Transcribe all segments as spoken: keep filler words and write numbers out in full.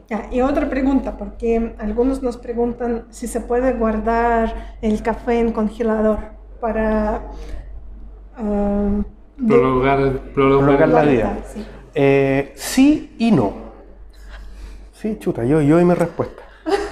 Ah, y otra pregunta, porque algunos nos preguntan si se puede guardar el café en congelador para uh, Prolongar, prolongar Prolongar la el- vida. Sí. Eh, sí y no. Sí, chuta, yo, yo y mi respuesta.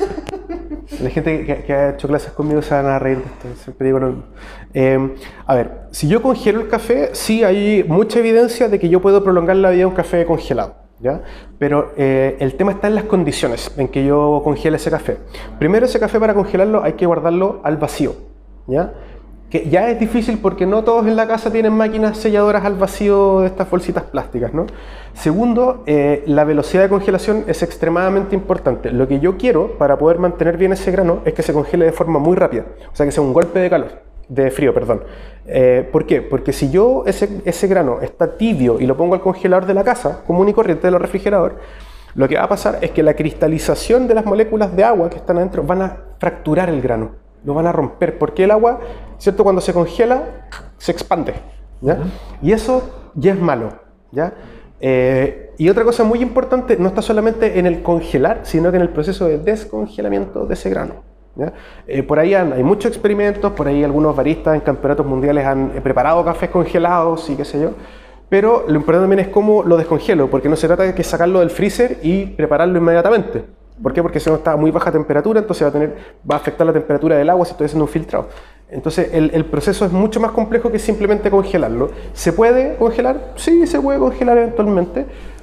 La gente que, que ha hecho clases conmigo se van a reír de esto. Siempre digo lo mismo. Eh, a ver, si yo congelo el café, sí hay mucha evidencia de que yo puedo prolongar la vida de un café congelado, ¿ya? Pero eh, el tema está en las condiciones en que yo congele ese café. Primero, ese café para congelarlo hay que guardarlo al vacío, ¿ya? Que ya es difícil porque no todos en la casa tienen máquinas selladoras al vacío de estas bolsitas plásticas, ¿no? Segundo, eh, la velocidad de congelación es extremadamente importante. Lo que yo quiero para poder mantener bien ese grano es que se congele de forma muy rápida, o sea que sea un golpe de calor, de frío, perdón. Eh, ¿Por qué? Porque si yo ese, ese grano está tibio y lo pongo al congelador de la casa, común y corriente de los refrigeradores, lo que va a pasar es que la cristalización de las moléculas de agua que están adentro van a fracturar el grano. Lo van a romper, porque el agua, ¿cierto? Cuando se congela, se expande, ¿ya? Y eso ya es malo, ¿ya? Eh, y otra cosa muy importante, no está solamente en el congelar, sino que en el proceso de descongelamiento de ese grano, ¿ya? Eh, por ahí han, hay muchos experimentos, por ahí algunos baristas en campeonatos mundiales han eh, preparado cafés congelados y qué sé yo, pero lo importante también es cómo lo descongelo, porque no se trata de que sacarlo del freezer y prepararlo inmediatamente. ¿Por qué? Porque si no está a muy baja temperatura, entonces va a, tener, va a afectar la temperatura del agua si estoy haciendo un filtrado. Entonces el, el proceso es mucho más complejo que simplemente congelarlo. ¿Se puede congelar? Sí, se puede congelar eventualmente,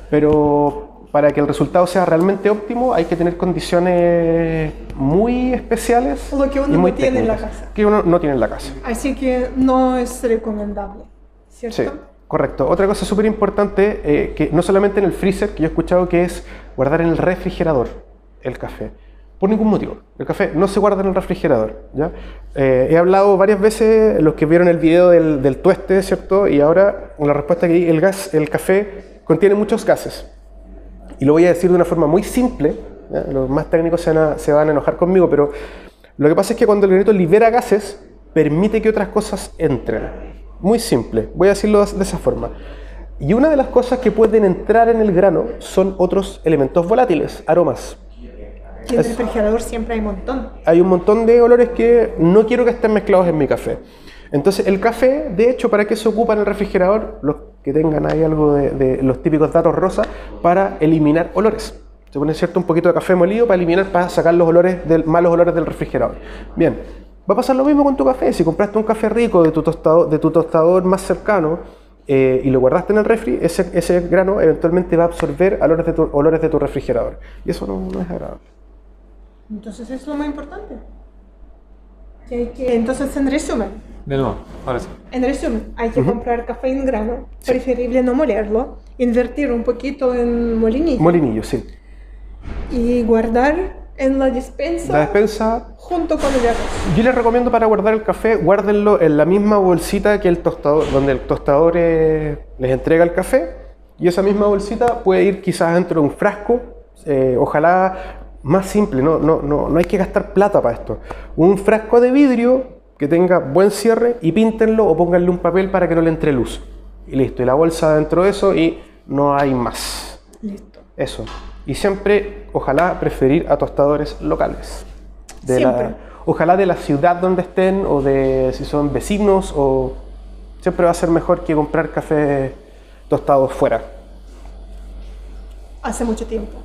pero para que el resultado sea realmente óptimo hay que tener condiciones muy especiales. Lo que uno y muy no tiene en la técnicas, casa. Que uno no tiene en la casa. Así que no es recomendable, ¿cierto? Sí, correcto. Otra cosa súper importante, eh, que no solamente en el freezer, que yo he escuchado que es guardar en el refrigerador el café. Por ningún motivo. El café no se guarda en el refrigerador, ¿ya? Eh, he hablado varias veces, los que vieron el video del, del tueste, ¿cierto? Y ahora, la respuesta que di, el gas, el café contiene muchos gases. Y lo voy a decir de una forma muy simple, ¿ya? Los más técnicos se van, a, se van a enojar conmigo, pero lo que pasa es que cuando el granito libera gases, permite que otras cosas entren. Muy simple, voy a decirlo de esa forma. Y una de las cosas que pueden entrar en el grano son otros elementos volátiles, aromas. Y en el refrigerador siempre hay un montón. Hay un montón de olores que no quiero que estén mezclados en mi café. Entonces el café, de hecho, ¿para qué se ocupa en el refrigerador? Los que tengan ahí algo de, de los típicos datos rosa, para eliminar olores. Se pone, ¿cierto?, un poquito de café molido para eliminar, para sacar los olores del, malos olores del refrigerador. Bien, va a pasar lo mismo con tu café. Si compraste un café rico de tu tostador, de tu tostador más cercano, Eh, y lo guardaste en el refri, ese, ese grano eventualmente va a absorber olores de tu, olores de tu refrigerador. Y eso no, no es agradable. Entonces es lo más importante. Que hay que, entonces, en resumen, De nuevo, ahora sí. en resumen, hay que Uh-huh. comprar café en grano, Sí. preferible no molerlo, invertir un poquito en molinillo Molinillo, sí. y guardar en la despensa, La despensa, junto con el arroz. yo les recomiendo para guardar el café, guárdenlo en la misma bolsita que el tostador, donde el tostador eh, les entrega el café, y esa misma bolsita puede ir quizás dentro de un frasco, eh, ojalá más simple, no, no, no, no hay que gastar plata para esto. Un frasco de vidrio que tenga buen cierre y píntenlo o pónganle un papel para que no le entre luz. Y listo, y la bolsa dentro de eso y no hay más. Listo. Eso. Y siempre, ojalá, preferir a tostadores locales. De Siempre. la, ojalá de la ciudad donde estén, o de si son vecinos, o siempre va a ser mejor que comprar café tostado fuera. Hace mucho tiempo.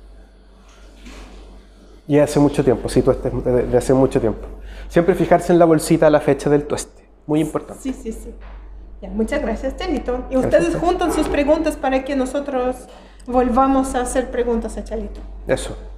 Y hace mucho tiempo, sí, tueste de, de hace mucho tiempo. Siempre fijarse en la bolsita la fecha del tueste. Muy importante. Sí, sí, sí. Ya, muchas gracias, Chalito. Y Gracias. ustedes juntan sus preguntas para que nosotros volvamos a hacer preguntas a Chalito. Eso.